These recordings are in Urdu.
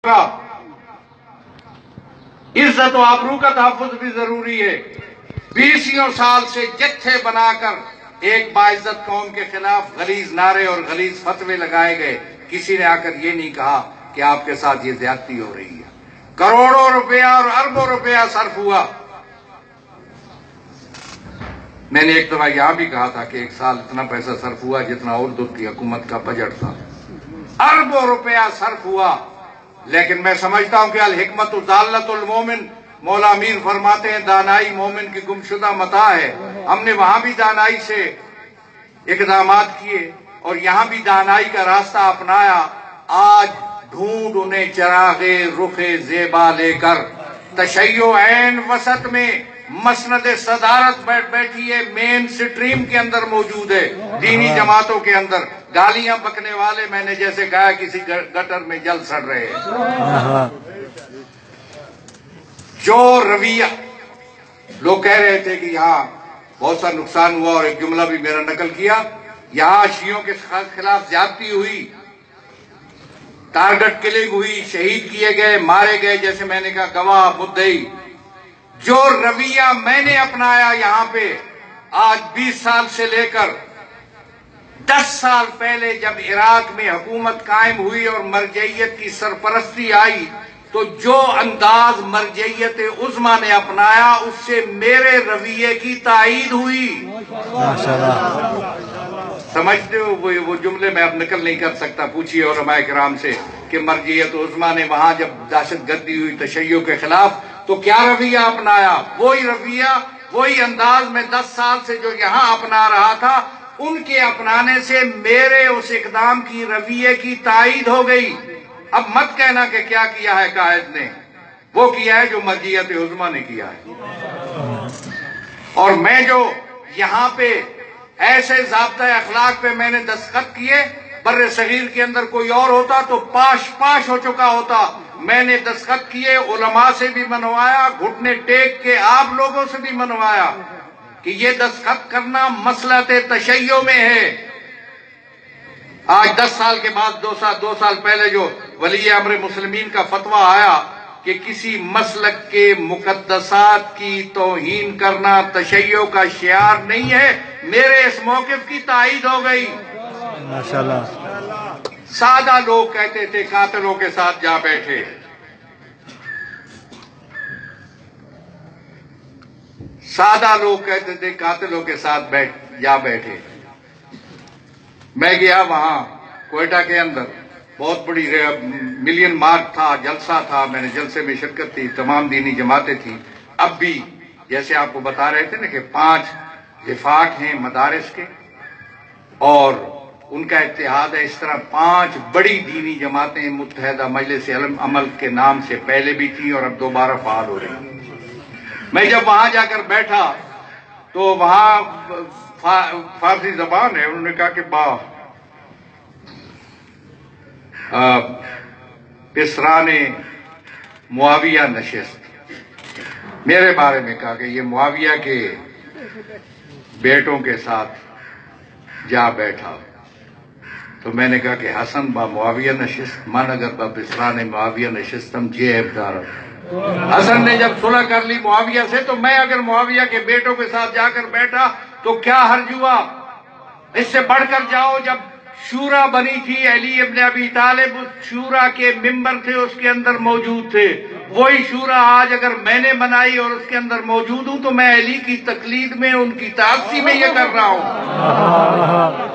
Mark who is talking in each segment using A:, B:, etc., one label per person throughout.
A: کا عزت و آبرو کا تحفظ بھی ضروری ہے۔ 20 سال سے جتھے بنا کر ایک باعزت قوم کے خلاف غلیظ نعرے اور غلیظ فتوے لگائے گئے، کسی نے آ کر یہ نہیں کہا کہ آپ کے ساتھ یہ زیادتی ہو رہی ہے۔ کروڑوں روپیہ اور اربوں روپیہ صرف ہوا۔ میں نے ایک دفعہ یہاں بھی کہا تھا کہ ایک سال اتنا پیسہ صرف ہوا جتنا اردو کی حکومت کا بجٹ تھا۔ اربوں روپیہ صرف ہوا، لیکن میں سمجھتا ہوں کہ الحکمت ضالۃ المومن، مولا امیر فرماتے ہیں دانائی مومن کی گمشدہ متاع ہے۔ ہم نے وہاں بھی دانائی سے اقدامات کیے اور یہاں بھی دانائی کا راستہ اپنایا۔ آج ڈھونڈ انہیں چراغے رخ زیبا لے کر، تشیع عین وسط میں مسند صدارت بیٹھی ہے، مین سٹریم کے اندر موجود ہے، دینی جماعتوں کے اندر گالیاں بکنے والے میں نے جیسے کہا کسی گٹر میں جل سڑ رہے ہیں۔ جو رویہ لوگ کہہ رہے تھے کہ یہاں بہت سا نقصان ہوا، اور ایک جملہ بھی میرا نقل کیا، یہاں شیعوں کے خلاف زیادتی ہوئی، ٹارگٹ کلنگ ہوئی، شہید کیے گئے، مارے گئے، جیسے میں نے کہا گواہ مدعی۔ جو رویہ میں نے اپنایا یہاں پہ آج 20 سال سے لے کر 10 سال پہلے جب عراق میں حکومت قائم ہوئی اور مرجعیت کی سرپرستی آئی، تو جو انداز مرجعیت عظمی نے اپنایا اس سے میرے رویے کی تائید ہوئی۔ سمجھتے ہو وہ جملے میں اب نقل نہیں کر سکتا، پوچھیے علماء کرام سے کہ مرجعیت عظمی نے وہاں جب دہشت گردی ہوئی تشیع کے خلاف تو کیا رویہ اپنایا؟ وہی رویہ، وہی انداز میں 10 سال سے جو یہاں اپنا رہا تھا، ان کے اپنانے سے میرے اس اقدام کی رویے کی تائید ہو گئی۔ اب مت کہنا کہ کیا کیا ہے قائد نے، وہ کیا ہے جو مرجعیت عظمی نے کیا ہے۔ اور میں جو یہاں پہ ایسے ضابطۂ اخلاق پہ میں نے دستخط کیے، بر صغیر کے اندر کوئی اور ہوتا تو پاش پاش ہو چکا ہوتا۔ میں نے دستخط کیے، علماء سے بھی منوایا، گھٹنے ٹیک کے آپ لوگوں سے بھی منوایا کہ یہ دستخط کرنا مصلحت تشیع میں ہے۔ آج 10 سال کے بعد 2 سال پہلے جو ولی امر مسلمین کا فتویٰ آیا کہ کسی مسلک کے مقدسات کی توہین کرنا تشیع کا شعار نہیں ہے، میرے اس موقف کی تائید ہو گئی۔
B: ماشاءاللہ۔
A: سادہ لوگ کہتے تھے قاتلوں کے ساتھ جا بیٹھے، سادہ لوگ کہتے تھے قاتلوں کے ساتھ جا بیٹھے۔ میں گیا وہاں کوئٹہ کے اندر، بہت بڑی ملین مارک تھا، جلسہ تھا، میں نے جلسے میں شرکت کی، تمام دینی جماعتیں تھیں۔ اب بھی جیسے آپ کو بتا رہے تھے نا کہ 5 وفاق ہیں مدارس کے اور ان کا اتحاد ہے، اس طرح 5 بڑی دینی جماعتیں متحدہ مجلس علم عمل کے نام سے پہلے بھی تھیں اور اب دوبارہ فعال ہو رہی ہیں۔ میں جب وہاں جا کر بیٹھا تو وہاں فارسی زبان ہے، انہوں نے کہا کہ پسران معاویہ نشست، میرے بارے میں کہا کہ یہ معاویہ کے بیٹوں کے ساتھ جا بیٹھا۔ تو میں نے کہا کہ حسن با معاویہ نشست، من اگر با پسران معاویہ نشستم جیب دارم۔ حسن نے جب صلح کر لی معاویہ سے، تو میں اگر معاویہ کے بیٹوں کے ساتھ جا کر بیٹھا تو کیا حرج ہوا؟ اس سے بڑھ کر جاؤ، جب شورا بنی تھی، علی ابن ابی طالب شورا کے ممبر تھے، اس کے اندر موجود تھے۔ وہی شورا آج اگر میں نے بنائی اور اس کے اندر موجود ہوں تو میں علی کی تقلید میں، ان کی تعصی میں یہ کر رہا ہوں۔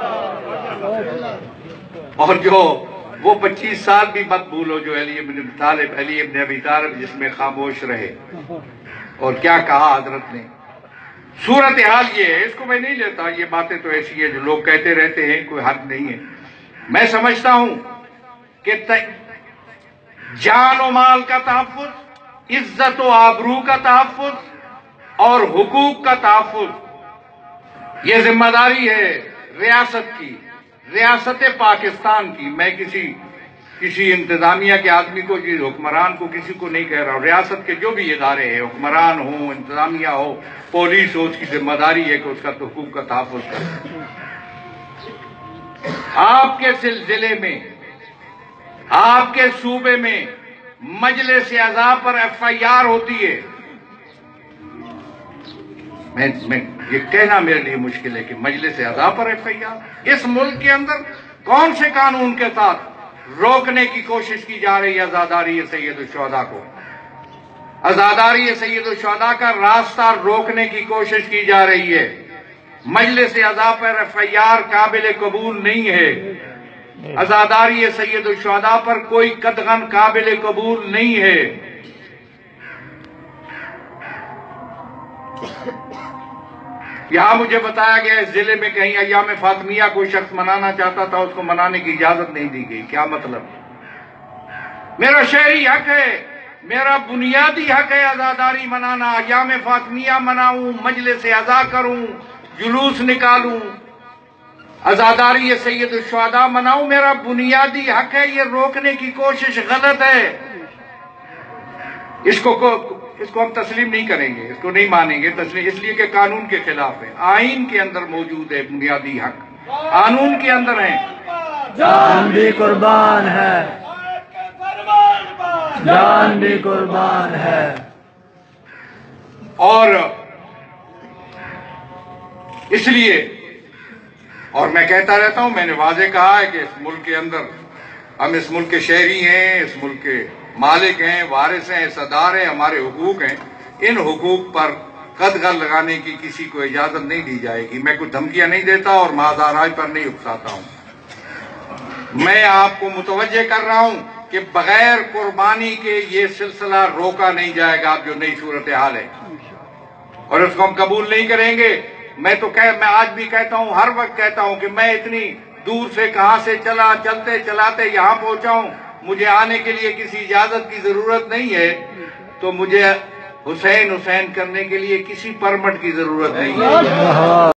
A: اور جو وہ 25 سال بھی مت بھولو جو علی ابن ابی طالب جس میں خاموش رہے، اور کیا کہا حضرت نے۔ صورتحال یہ ہے، اس کو میں نہیں لیتا، یہ باتیں تو ایسی ہے جو لوگ کہتے رہتے ہیں، کوئی حد نہیں ہے۔ میں سمجھتا ہوں کہ جان و مال کا تحفظ، عزت و آبرو کا تحفظ اور حقوق کا تحفظ، یہ ذمہ داری ہے ریاست کی، ریاست پاکستان کی۔ میں کسی انتظامیہ کے آدمی کو، حکمران کو، کسی کو نہیں کہہ رہا ہوں، ریاست کے جو بھی ادارے ہیں، حکمران ہوں، انتظامیہ ہو، پولیس ہو، اس کی ذمہ داری ہے کہ اس کا حقوق کا تحفظ کرے۔ آپ کے سلسلے میں آپ کے صوبے میں مجلس اعضاء پر FIR ہوتی ہے. میں یہ کہنا میرے لیے مشکل ہے کہ مجلس اعضاء پر FIR. اس ملک کے اندر کون سے قانون کے تحت روکنے کی کوشش کی جا رہی ہے عزاداری سید الشہداء کو؟ عزاداری سید الشہداء کا راستہ روکنے کی کوشش کی جا رہی ہے. مجلس اعضاء پر FIR قابل قبول نہیں ہے. عزاداری سید الشہداء پر کوئی قدغن قابل قبول نہیں ہے. یہاں مجھے بتایا گیا اس ضلع میں کہیں ایام فاطمیہ کوئی شخص منانا چاہتا تھا، اس کو منانے کی اجازت نہیں دی گئی. کیا مطلب؟ میرا شہری حق ہے، میرا بنیادی حق ہے عزاداری منانا. ایام فاطمیہ مناؤں، مجلس اعضاء کروں، جلوس نکالوں، عزاداری سید الشہداء مناؤں، میرا بنیادی حق ہے. یہ روکنے کی کوشش غلط ہے. اس کو ہم تسلیم نہیں کریں گے، اس کو نہیں مانیں گے تسلیم، اس لیے کہ قانون کے خلاف ہے. آئین کے اندر موجود ہے بنیادی حق، قانون کے اندر ہیں.
B: جان بھی قربان ہے، جان بھی قربان ہے.
A: اور اس لیے، اور میں کہتا رہتا ہوں، میں نے واضح کہا ہے کہ اس ملک کے اندر ہم اس ملک کے شہری ہیں، اس ملک کے مالک ہیں، وارث ہیں، صدار ہیں، ہمارے حقوق ہیں. ان حقوق پر قدغن لگانے کی کسی کو اجازت نہیں دی جائے گی. میں کوئی دھمکیاں نہیں دیتا اور مازاراج پر نہیں اکساتا ہوں. میں آپ کو متوجہ کر رہا ہوں کہ بغیر قربانی کے یہ سلسلہ روکا نہیں جائے گا. اب جو نئی صورتحال ہے اور اس کو ہم قبول نہیں کریں گے. میں آج بھی کہتا ہوں، ہر وقت کہتا ہوں کہ میں اتنی دور سے کہاں سے چلتے چلاتے یہاں پہنچا ہوں. مجھے آنے کے لیے کسی اجازت کی ضرورت نہیں ہے، تو مجھے حسین کرنے کے لیے کسی پرمٹ کی ضرورت نہیں ہے.